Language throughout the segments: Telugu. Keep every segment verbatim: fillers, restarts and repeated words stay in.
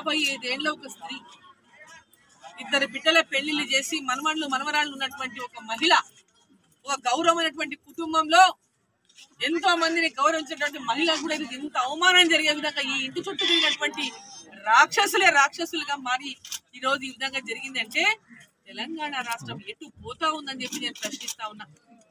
యాభై ఐదేళ్ల ఒక స్త్రీ, ఇద్దరు బిడ్డల పెళ్లిళ్ళు చేసి మనమళ్ళు మనవరాళ్ళు ఉన్నటువంటి ఒక మహిళ, ఒక గౌరవమైనటువంటి కుటుంబంలో ఎంతో మందిని గౌరవించినటువంటి మహిళ కూడా ఇది ఇంత అవమానం జరిగే విధంగా ఈ ఇంటి చుట్టూ తిరిగినటువంటి రాక్షసులే రాక్షసులుగా మారి ఈ రోజు ఈ విధంగా జరిగిందంటే తెలంగాణ రాష్ట్రం ఎటు పోతా ఉందని చెప్పి నేను ప్రశ్నిస్తా ఉన్నా.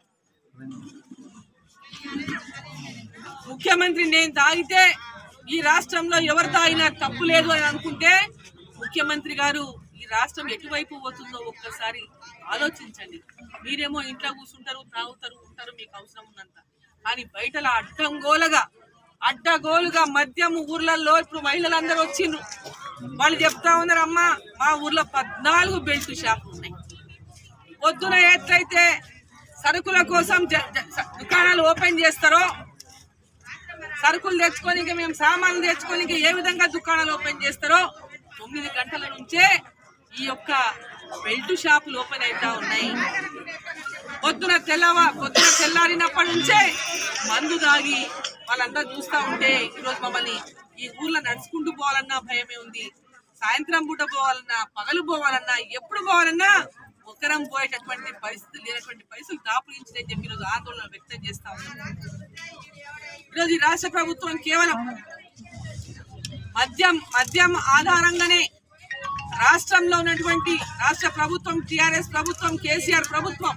ముఖ్యమంత్రి నేను తాగితే ఈ రాష్ట్రంలో ఎవరు తాగినా తప్పు లేదు అని అనుకుంటే ముఖ్యమంత్రి గారు ఈ రాష్ట్రం ఎటువైపు పోతుందో ఒక్కసారి ఆలోచించండి. మీరేమో ఇంట్లో కూర్చుంటారు, తాగుతారు, ఉంటారు, మీకు అవసరం ఉన్నంత. కానీ బయటలో అడ్డంగోలుగా అడ్డగోలుగా మద్యం ఊర్లలో ఇప్పుడు మహిళలందరూ వచ్చిండ్రు. వాళ్ళు చెప్తా ఉన్నారు, అమ్మ మా ఊర్లో పద్నాలుగు బెల్ట్ షాపులు ఉన్నాయి. పొద్దున ఎట్లయితే సరుకుల కోసం దుకాణాలు ఓపెన్ చేస్తారో, సరుకులు తెచ్చుకోనికి మేము సామాన్లు తెచ్చుకోనికి ఏ విధంగా దుకాణాలు ఓపెన్ చేస్తారో తొమ్మిది గంటల నుంచే ఈ యొక్క బెల్ట్ షాపులు ఓపెన్ అవుతా ఉన్నాయి. పొద్దున తెల్లవా పొద్దున తెల్లారినప్పటి నుంచే మందు దాగి వాళ్ళంతా చూస్తూ ఉంటే ఈరోజు మమ్మల్ని ఈ ఊర్లో నడుచుకుంటూ పోవాలన్నా భయమే ఉంది. సాయంత్రం పూట పోవాలన్నా, పగలు పోవాలన్నా, ఎప్పుడు పోవాలన్నా ఒక్కరం పోయేటటువంటి పరిస్థితులు లేనటువంటి పరిస్థితులు దాపురించిందని చెప్పి ఈరోజు ఆందోళన వ్యక్తం చేస్తా ఉన్నాం. ఈరోజు ఈ రాష్ట్ర ప్రభుత్వం కేవలం మద్యం మద్యం ఆధారంగానే రాష్ట్రంలో ఉన్నటువంటి రాష్ట్ర ప్రభుత్వం, టిఆర్ఎస్ ప్రభుత్వం, కేసీఆర్ ప్రభుత్వం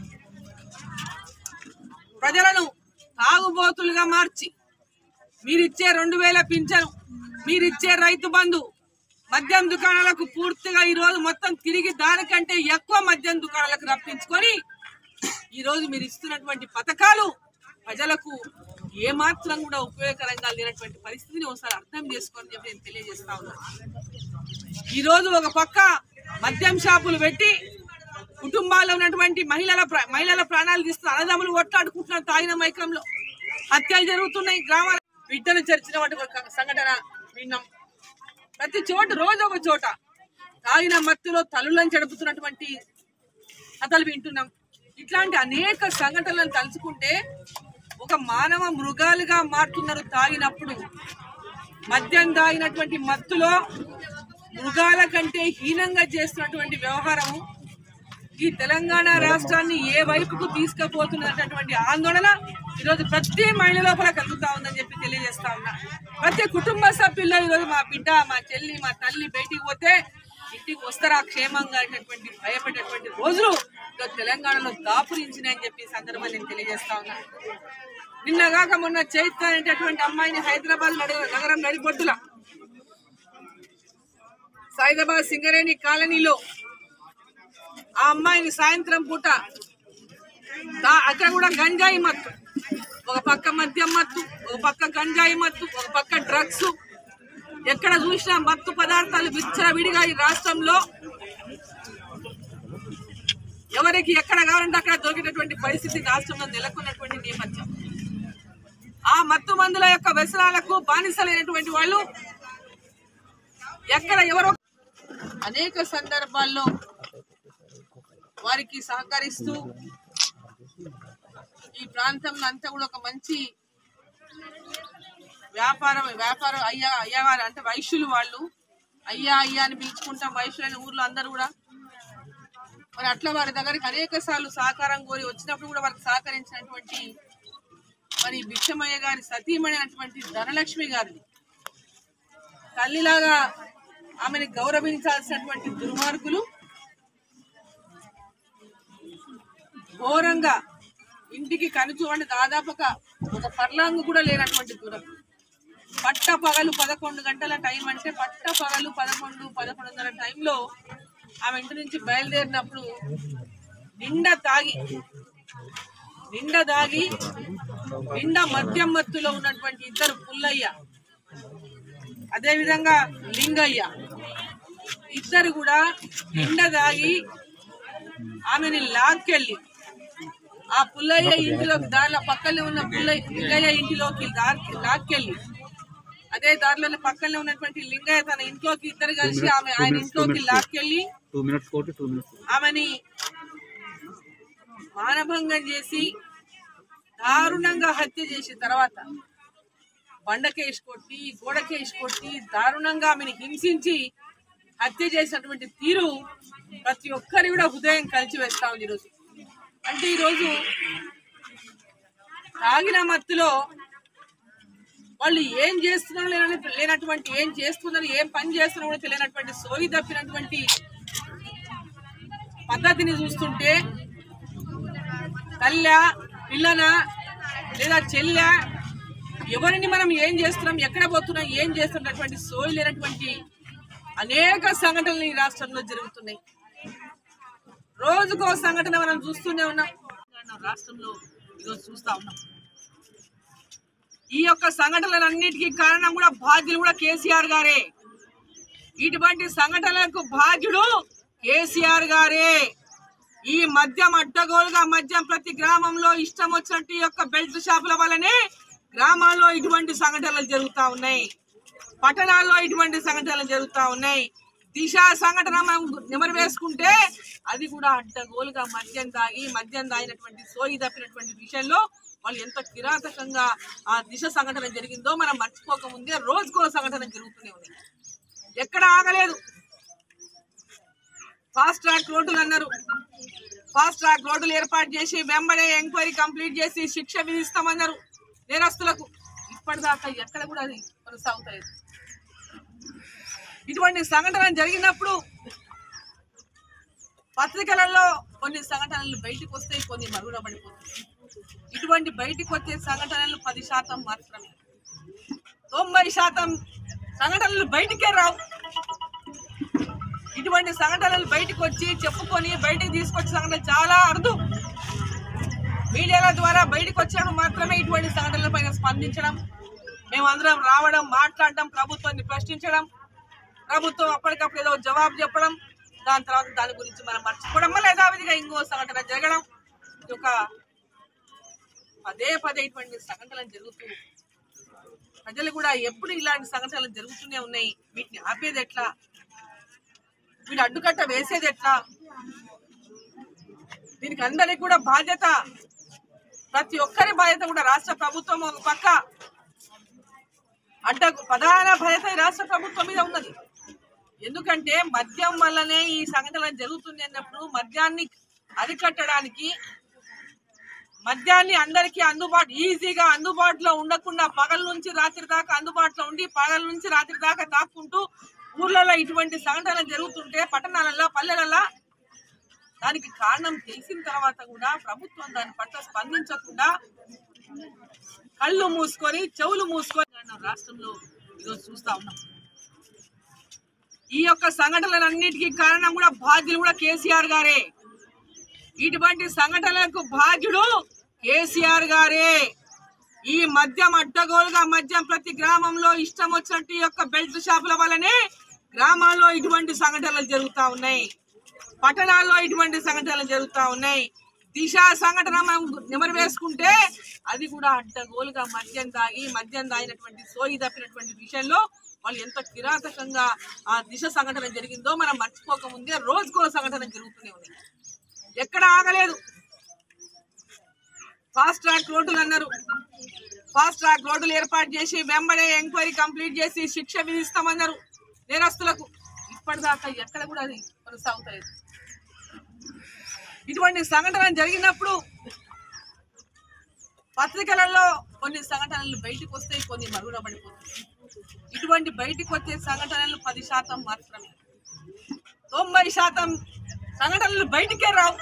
ప్రజలను తాగుబోతులుగా మార్చి మీరిచ్చే రెండు వేల పింఛను, మీరిచ్చే రైతు బంధు, మద్యం దుకాణాలకు పూర్తిగా ఈ రోజు మొత్తం తిరిగి దానికంటే ఎక్కువ మద్యం దుకాణాలకు రప్పించుకొని ఈ రోజు మీరు ఇస్తున్నటువంటి పథకాలు ప్రజలకు ఏమాత్రం కూడా ఉపయోగకరంగా లేనటువంటి పరిస్థితిని ఒకసారి అర్థం చేసుకోని చెప్పి నేను తెలియజేస్తా ఉన్నాను. ఈ రోజు ఒక పక్క మద్యం షాపులు పెట్టి కుటుంబాల్లో ఉన్నటువంటి మహిళల మహిళల ప్రాణాలు తీస్తున్న అన్నదమ్ములు కొట్లాడుకుంటున్నారు. తాగిన మైకంలో హత్యలు జరుగుతున్నాయి. గ్రామాల బిడ్డను చర్చిన సంఘటన విన్నాం. ప్రతి చోట రోజు ఒక చోట తాగిన మత్తులో తల్లులను చెడుపుతున్నటువంటి కథలు వింటున్నాం. ఇట్లాంటి అనేక సంఘటనలను తలుచుకుంటే ఒక మానవ మృగాలుగా మారుతున్నారు. తాగినప్పుడు మద్యం తాగినటువంటి మత్తులో మృగాల కంటే హీనంగా చేస్తున్నటువంటి వ్యవహారము ఈ తెలంగాణ రాష్ట్రాన్ని ఏ వైపుకు తీసుకుపోతున్నటువంటి ఆందోళన ఈరోజు ప్రతి మహిళ లోపల కలుగుతా ఉందని చెప్పి తెలియజేస్తా ఉన్నా. ప్రతి కుటుంబ సభ్యుల్లో ఈరోజు మా బిడ్డ, మా చెల్లి, మా తల్లి బయటికి పోతే ఇంటికి వస్తారా క్షేమంగా అనేటువంటి భయపడేటువంటి రోజులు ఈరోజు తెలంగాణలో దాపురించినాయని చెప్పి సందర్భాన్ని నేను తెలియజేస్తా ఉన్నా. నిన్నగాక మొన్న చైత్ర అనేటటువంటి అమ్మాయిని హైదరాబాద్ నగరం నడిబొడ్డుల సైదాబాద్ సింగరేణి కాలనీలో ఆ అమ్మాయిని సాయంత్రం పూట అక్కడ కూడా గంజాయి మత్తు, ఒక పక్క మద్యం మత్తు, ఒక పక్క గంజాయి మత్తు, ఒక పక్క డ్రగ్స్, ఎక్కడ చూసినా మత్తు పదార్థాలు విచ్చలవిడిగా ఈ రాష్ట్రంలో ఎవరికి ఎక్కడ కావాలంటే అక్కడ దొరికినటువంటి పరిస్థితి రాష్ట్రంలో నెలకొన్నటువంటి నేపథ్యం. ఆ మత్తు మందుల యొక్క వ్యసనాలకు బానిసలైనటువంటి వాళ్ళు ఎక్కడ ఎవరో అనేక సందర్భాల్లో వారికి సహకరిస్తూ ఈ ప్రాంతంలో అంతా కూడా ఒక మంచి వ్యాపారం వ్యాపారం అయ్యా అయ్యగారు అంటే వైశ్యులు, వాళ్ళు అయ్యా అయ్యా అని పిలుచుకుంటాం వైశ్యులైన ఊర్లో అందరూ కూడా. మరి అట్లా వారి దగ్గరికి అనేక సార్లు సహకారం కోరి వచ్చినప్పుడు కూడా వారికి సహకరించినటువంటి మరి భిక్షమయ్య గారి సతీమణి అటువంటి ధనలక్ష్మి గారిని తల్లిలాగా ఆమెను గౌరవించాల్సినటువంటి దుర్మార్గులు ఘోరంగా ఇంటికి కనుచూడండి దాదాపుగా ఒక పర్లాంగు కూడా లేనటువంటి దూరం, పట్ట పగలు పదకొండు గంటల టైం అంటే పట్ట పగలు పదకొండు పదకొండున్నర టైంలో ఆమె ఇంటి నుంచి బయలుదేరినప్పుడు నిండా తాగి నిండా తాగి నిండా మద్యం మత్తులో ఉన్నటువంటి ఇద్దరు పుల్లయ్య, అదేవిధంగా లింగయ్య, ఇద్దరు కూడా నిండా తాగి ఆమెని లాక్కెళ్ళి ఆ పుల్లయ్య ఇంటిలోకి దారిలో పక్కనే ఉన్న పుల్లయ్య లింగయ్య ఇంటిలోకి లాక్కెళ్ళి అదే దారిలో పక్కనే ఉన్నటువంటి లింగయ్య తన ఇంట్లోకి ఇద్దరు కలిసి ఆమె ఆయన ఇంట్లోకి లాక్కెళ్ళి ఆమెని మానభంగం చేసి దారుణంగా హత్య చేసిన తర్వాత బండకేసి కొట్టి గోడకేసి కొట్టి దారుణంగా ఆమెను హింసించి హత్య చేసినటువంటి తీరు ప్రతి ఒక్కరి కూడా హృదయం కలిచివేస్తా ఉంది ఈరోజు. అంటే ఈరోజు తాగిన మత్తులో వాళ్ళు ఏం చేస్తున్నారో లేనటువంటి ఏం చేస్తున్నారు ఏం పని చేస్తున్నారో కూడా తెలియనటువంటి సోయి తప్పినటువంటి పద్ధతిని చూస్తుంటే తల్లి పిల్లన లేదా చెల్లె ఎవరిని మనం ఏం చేస్తున్నాం ఎక్కడ పోతున్నాం ఏం చేస్తున్నటువంటి సోయి లేనటువంటి అనేక సంఘటనలు ఈ రాష్ట్రంలో జరుగుతున్నాయి. రోజుకో సంఘటన మనం చూస్తూనే ఉన్నాం. రాష్ట్రంలో ఈరోజు చూస్తా ఉన్నాం. ఈ యొక్క సంఘటనలన్నిటికీ కారణం కూడా బాధ్యులు కూడా కేసీఆర్ గారే. ఇటువంటి సంఘటనలకు బాధ్యుడు కేసీఆర్ గారే. ఈ మద్యం అడ్డగోలుగా మద్యం ప్రతి గ్రామంలో ఇష్టం వచ్చినట్టు యొక్క బెల్ట్ షాపుల వల్లనే గ్రామాల్లో ఇటువంటి సంఘటనలు జరుగుతా ఉన్నాయి, పట్టణాల్లో ఇటువంటి సంఘటనలు జరుగుతా ఉన్నాయి. దిశ సంఘటన మనం నెమరు వేసుకుంటే అది కూడా అడ్డగోలుగా మద్యం తాగి మద్యం తాగినటువంటి సోయి తప్పినటువంటి విషయంలో వాళ్ళు ఎంత కిరాతకంగా ఆ దిశ సంఘటన జరిగిందో మనం మర్చిపోకముందే రోజుకో సంఘటన జరుగుతూనే ఉంది. ఎక్కడ ఆగలేదు. ఫాస్ట్ ట్రాక్ రోడ్డులు అన్నారు. ఫాస్ట్ ట్రాక్ రోడ్డులు ఏర్పాటు చేసి వెంబడే ఎంక్వైరీ కంప్లీట్ చేసి శిక్ష విధిస్తామన్నారు నేరస్తులకు. ఇప్పటిదాకా ఎక్కడ కూడా అది కొనసాగుతాయి. ఇటువంటి సంఘటన జరిగినప్పుడు పత్రికలలో కొన్ని సంఘటనలు బయటకు వస్తాయి, కొన్ని మరుగున పడిపోతాయి. ఇటువంటి బయటకు వచ్చే సంఘటనలు పది శాతం మాత్రమే. తొంభై శాతం సంఘటనలు బయటికే రావు. ఇటువంటి సంఘటనలు బయటకు వచ్చి చెప్పుకొని బయటికి తీసుకొచ్చే సంఘటనలు చాలా అరుదు. మీడియాల ద్వారా బయటకు వచ్చినప్పుడు మాత్రమే ఇటువంటి సంఘటనల పైన స్పందించడం, మేమందరం రావడం, మాట్లాడడం, ప్రభుత్వాన్ని ప్రశ్నించడం, ప్రభుత్వం అప్పటికప్పుడు ఏదో జవాబు చెప్పడం, దాని తర్వాత దాని గురించి మనం మర్చిపోవడం, మళ్ళీ యథావిధిగా ఇంకో సంఘటన జరగడం. ఇది ఒక పదే పదే ఇటువంటి సంఘటనలు జరుగుతూ ప్రజలు కూడా ఎప్పుడు ఇలాంటి సంఘటనలు జరుగుతూనే ఉన్నాయి. వీటిని ఆపేది ఎట్లా, వీళ్ళు అడ్డుకట్ట వేసేది ఎట్లా? దీనికి అందరికి కూడా బాధ్యత, ప్రతి ఒక్కరి బాధ్యత కూడా రాష్ట్ర ప్రభుత్వం ఒక పక్క అడ్డ ప్రధాన బాధ్యత రాష్ట్ర ప్రభుత్వం మీద ఉన్నది. ఎందుకంటే మద్యం వల్లనే ఈ సంఘటనలు జరుగుతుంది అన్నప్పుడు మద్యాన్ని అరికట్టడానికి, మద్యాన్ని అందరికీ అందుబాటు ఈజీగా అందుబాటులో ఉండకుండా పగల నుంచి రాత్రి దాకా అందుబాటులో ఉండి పగల నుంచి రాత్రి దాకా తాక్కుంటూ ఊర్లలో ఇటువంటి సంఘటనలు జరుగుతుంటే పట్టణాలలో పల్లెలలో దానికి కారణం తెలిసిన తర్వాత కూడా ప్రభుత్వం దాని పట్ల స్పందించకుండా కళ్ళు మూసుకొని చెవులు మూసుకొని రాష్ట్రంలో ఈరోజు చూస్తా ఉన్నాం. ఈ యొక్క సంఘటనలన్నిటికీ కారణం కూడా బాధ్యులు కూడా కేసీఆర్ గారే. ఇటువంటి సంఘటనలకు బాధ్యుడు కేసీఆర్ గారే. ఈ మద్యం అడ్డగోలుగా మద్యం ప్రతి గ్రామంలో ఇష్టం వచ్చినట్టు యొక్క బెల్ట్ షాపుల వల్లనే గ్రామాల్లో ఇటువంటి సంఘటనలు జరుగుతా ఉన్నాయి, పట్టణాల్లో ఇటువంటి సంఘటనలు జరుగుతా ఉన్నాయి. దిశ సంఘటన మనం నెమరు వేసుకుంటే అది కూడా అడ్డగోలుగా మద్యం తాగి మద్యం తాగినటువంటి సోయి తప్పినటువంటి విషయంలో వాళ్ళు ఎంత కిరాతకంగా ఆ దిశ సంఘటన జరిగిందో మనం మర్చిపోకముందే రోజుకో సంఘటన జరుగుతూనే ఉంది. ఎక్కడ ఆగలేదు. ఫాస్ట్ ట్రాక్ రోడ్డులు అన్నారు. ఫాస్ట్ ట్రాక్ రోడ్డులు ఏర్పాటు చేసి వెంబడే ఎంక్వైరీ కంప్లీట్ చేసి శిక్ష విధిస్తామన్నారు నేరస్తులకు. ఇప్పటిదాకా ఎక్కడ కూడా అది కొనసాగుతాయి. ఇటువంటి సంఘటన జరిగినప్పుడు పత్రికలలో కొన్ని సంఘటనలు బయటకు వస్తాయి, కొన్ని మరుగున పడిపోతాయి. ఇటువంటి బయటకు వచ్చే సంఘటనలు పది శాతం మాత్రమే. తొంభై శాతం సంఘటనలు బయటికే రావు.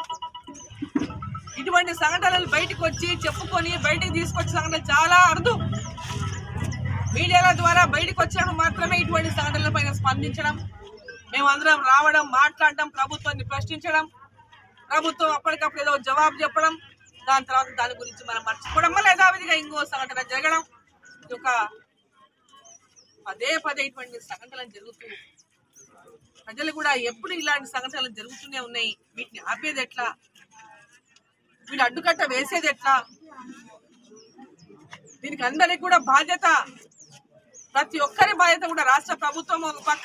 ఇటువంటి సంఘటనలు బయటకు వచ్చి చెప్పుకొని బయటికి తీసుకొచ్చే సంఘటనలు చాలా అరుదు. మీడియాల ద్వారా బయటకు వచ్చినప్పుడు మాత్రమే ఇటువంటి సంఘటనల పైన స్పందించడం, మేమందరం రావడం, మాట్లాడడం, ప్రభుత్వాన్ని ప్రశ్నించడం, ప్రభుత్వం అప్పటికప్పుడు ఏదో జవాబు చెప్పడం, దాని తర్వాత దాని గురించి మనం మర్చిపోవడం, మళ్ళీ యథావిధిగా ఇంకో సంఘటన జరగడం. ఇది ఒక పదే పదే ఇటువంటి సంఘటనలు జరుగుతూ ప్రజలు కూడా ఎప్పుడు ఇలాంటి సంఘటనలు జరుగుతూనే ఉన్నాయి. వీటిని ఆపేది ఎట్లా, వీళ్ళు అడ్డుకట్ట వేసేది ఎట్లా? దీనికి అందరికి కూడా బాధ్యత, ప్రతి ఒక్కరి బాధ్యత కూడా రాష్ట్ర ప్రభుత్వం ఒక పక్క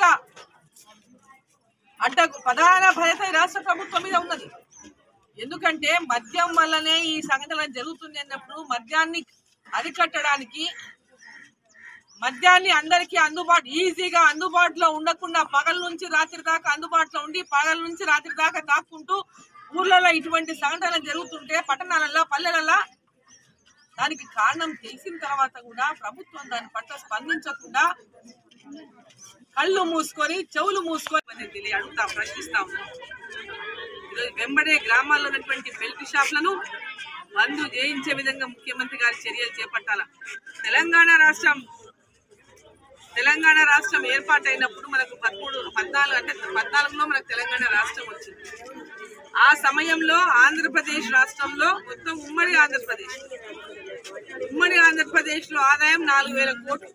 అడ్డ ప్రధాన బాధ్యత రాష్ట్ర ప్రభుత్వం మీద ఉన్నది. ఎందుకంటే మద్యం వల్లనే ఈ సంఘటన జరుగుతుంది అన్నప్పుడు మద్యాన్ని అరికట్టడానికి, మద్యాన్ని అందరికీ అందుబాటు ఈజీగా అందుబాటులో ఉండకుండా పగల నుంచి రాత్రి దాకా అందుబాటులో ఉండి పగల నుంచి రాత్రి దాకా తాక్కుంటూ ఊర్లలో ఇటువంటి సంఘటనలు జరుగుతుంటే పట్టణాలలో పల్లెలలో దానికి కారణం తెలిసిన తర్వాత కూడా ప్రభుత్వం దాని పట్ల స్పందించకుండా కళ్ళు మూసుకొని చెవులు మూసుకొని తెలియ అడుగుతా ప్రశ్నిస్తా ఉన్నాం. ఈరోజు వెంబడే గ్రామాల్లో ఉన్నటువంటి బెల్ట్ షాపులను బంద్ చేయించే విధంగా ముఖ్యమంత్రి గారి చర్యలు చేపట్టాల. తెలంగాణ రాష్ట్రం తెలంగాణ రాష్ట్రం ఏర్పాటైనప్పుడు మనకు పదమూడు పద్నాలుగు అంటే పద్నాలుగులో మనకు తెలంగాణ రాష్ట్రం వచ్చింది. ఆ సమయంలో ఆంధ్రప్రదేశ్ రాష్ట్రంలో మొత్తం ఉమ్మడి ఆంధ్రప్రదేశ్ ఉమ్మడి ఆంధ్రప్రదేశ్ లో ఆదాయం నాలుగు వేల కోట్లు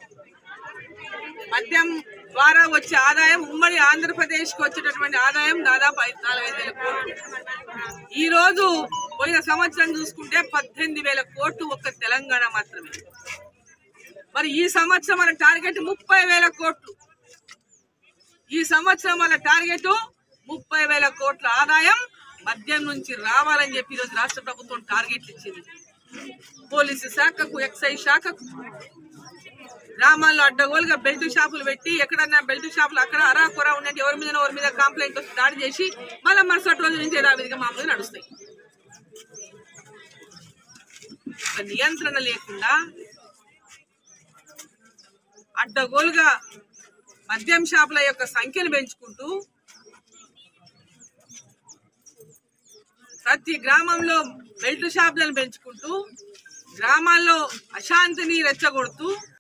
మద్యం ద్వారా వచ్చే ఆదాయం ఉమ్మడి ఆంధ్రప్రదేశ్ కు వచ్చేటటువంటి ఆదాయం దాదాపు నాలుగైదు వేల కోట్లు. ఈ రోజు పోయిన సంవత్సరం చూసుకుంటే పద్దెనిమిది వేల కోట్లు ఒక్క తెలంగాణ మాత్రమే. మరి ఈ సంవత్సరం మన టార్గెట్ ముప్పై వేల కోట్లు. ఈ సంవత్సరం మన టార్గెట్ ముప్పై వేల కోట్ల ఆదాయం మద్యం నుంచి రావాలని చెప్పి ఈరోజు రాష్ట్ర ప్రభుత్వం టార్గెట్ ఇచ్చింది. పోలీసు శాఖకు ఎక్సైజ్ శాఖకు గ్రామాల్లో అడ్డగోలుగా బెల్ట్ షాపులు పెట్టి ఎక్కడన్నా బెల్ట్ షాపులు అక్కడ అరా కొర ఉన్నట్టు ఎవరి మీద ఎవరి మీద కంప్లైంట్ వచ్చి దాడి చేసి మళ్ళీ మరుసటి రోజు నుంచి యథావిధిగా మామూలుగా నడుస్తాయి. నియంత్రణ లేకుండా అడ్డగోలుగా మద్యం షాపుల యొక్క సంఖ్యను పెంచుకుంటూ ప్రతి గ్రామంలో బెల్ట్ షాపులను పెంచుకుంటూ గ్రామాల్లో అశాంతిని రెచ్చగొడుతూ